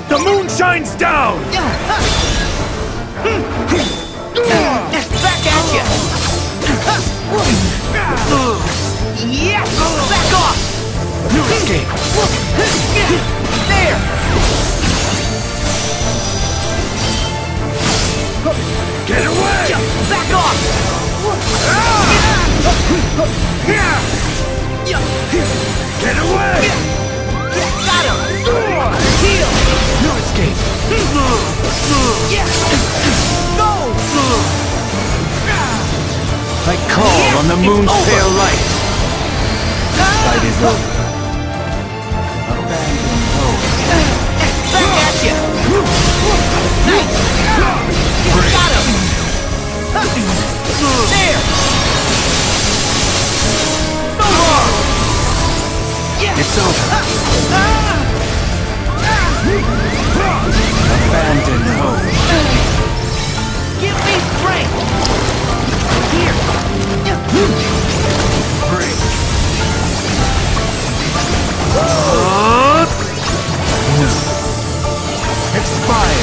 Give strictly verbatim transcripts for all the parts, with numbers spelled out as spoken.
The moon shines down! Back at you! Yeah! Back off! No escape! There! Get away! Back off! Get away! Got him! Heal! No escape! Go! I call on the moon's pale light. Fight is over. Abandon hope. Back at you! Nice! Got him! There! So long! It's over. Abandon hope. Give me strength! Here! Break. No. Expire.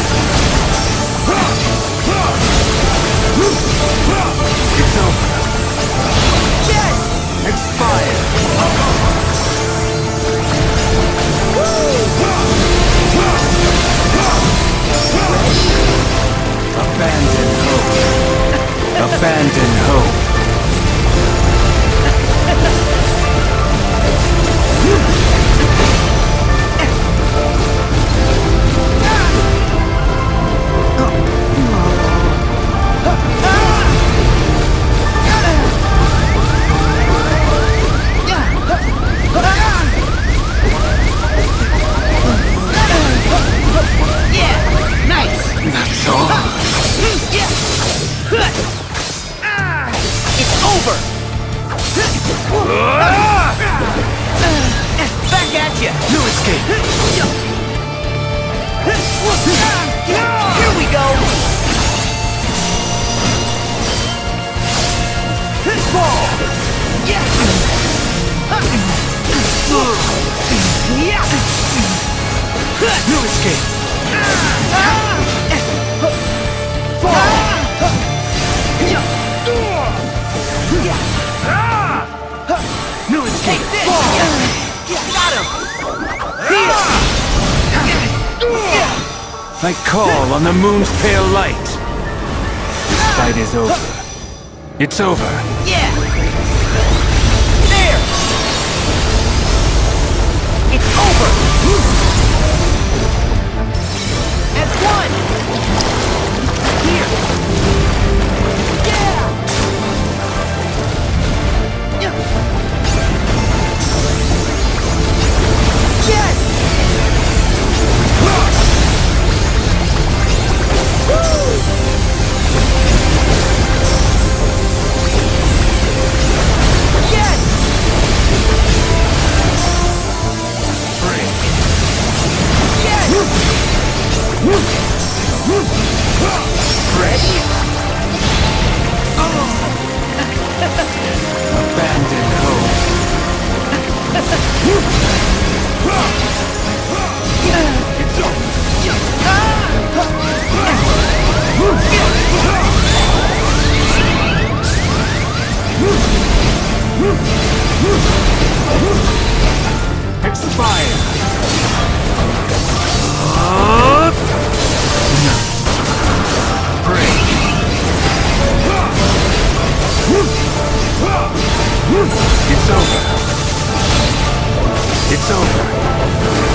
It's over. Yes! Expire. Abandon hope. Abandon hope. Yeah! Nice! That's all. It's over! Back at you! No escape. Here we go! Fall! Yeah! Yeah! No escape. Fall! No Take escape. this! Got him! I call on the moon's pale light. This fight is over. It's over. Yeah! There! It's over! As one! Here! Yeah! Yes! Abandon hope. It's over. Expire. No. Break. It's over. It's over.